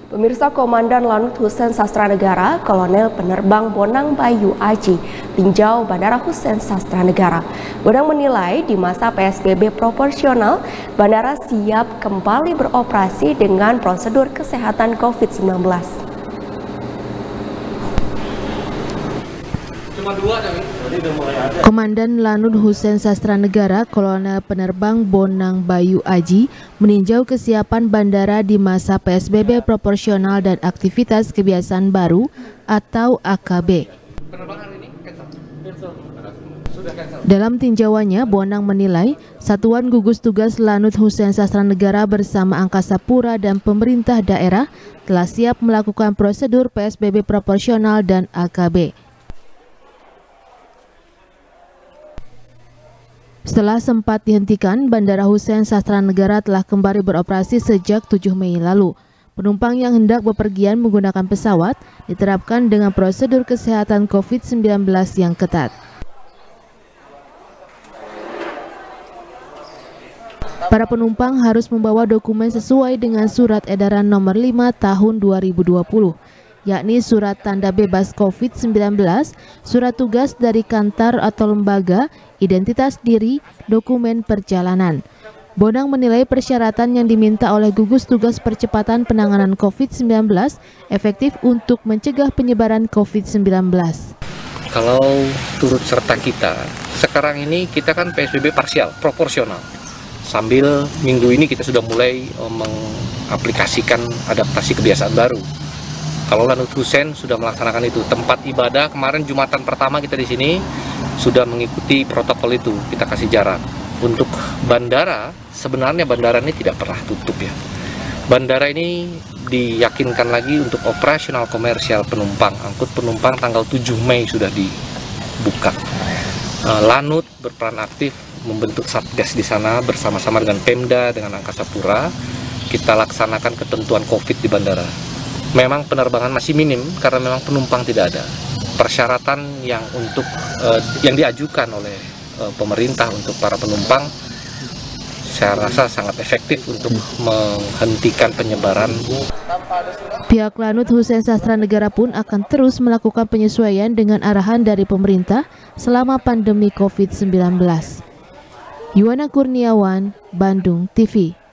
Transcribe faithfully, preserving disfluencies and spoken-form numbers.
Pemirsa, Komandan Lanut Hussein Sastranegara, Kolonel Penerbang Bonang Bayu Aji, tinjau Bandara Hussein Sastranegara. Bonang menilai di masa P S B B proporsional, bandara siap kembali beroperasi dengan prosedur kesehatan COVID sembilan belas. Komandan Lanut Hussein Sastranegara, Kolonel Penerbang Bonang Bayu Aji, meninjau kesiapan bandara di masa P S B B proporsional dan aktivitas kebiasaan baru atau A K B. Dalam tinjauannya, Bonang menilai Satuan Gugus Tugas Lanut Hussein Sastranegara bersama Angkasa Pura dan pemerintah daerah telah siap melakukan prosedur P S B B proporsional dan A K B. Setelah sempat dihentikan, Bandara Hussein Sastranegara telah kembali beroperasi sejak tujuh Mei lalu. Penumpang yang hendak bepergian menggunakan pesawat diterapkan dengan prosedur kesehatan COVID sembilan belas yang ketat. Para penumpang harus membawa dokumen sesuai dengan Surat Edaran Nomor lima Tahun dua ribu dua puluh, yakni surat tanda bebas COVID sembilan belas, surat tugas dari kantor atau lembaga, identitas diri, dokumen perjalanan. Bonang menilai persyaratan yang diminta oleh Gugus Tugas Percepatan Penanganan COVID sembilan belas efektif untuk mencegah penyebaran COVID sembilan belas. Kalau turut serta kita, sekarang ini kita kan P S B B parsial, proporsional. Sambil minggu ini kita sudah mulai mengaplikasikan adaptasi kebiasaan baru. Kalau Lanut Hussein sudah melaksanakan itu, tempat ibadah kemarin Jumatan pertama kita di sini sudah mengikuti protokol itu, kita kasih jarak. Untuk bandara, sebenarnya bandara ini tidak pernah tutup ya. Bandara ini diyakinkan lagi untuk operasional komersial penumpang, angkut penumpang tanggal tujuh Mei sudah dibuka. Lanut berperan aktif membentuk satgas di sana bersama-sama dengan Pemda, dengan Angkasa Pura. Kita laksanakan ketentuan COVID di bandara. Memang penerbangan masih minim karena memang penumpang tidak ada. Persyaratan yang untuk uh, yang diajukan oleh uh, pemerintah untuk para penumpang, saya rasa sangat efektif untuk menghentikan penyebaran. Pihak Lanut Hussein Sastranegara pun akan terus melakukan penyesuaian dengan arahan dari pemerintah selama pandemi COVID sembilan belas. Yuwana Kurniawan, Bandung T V.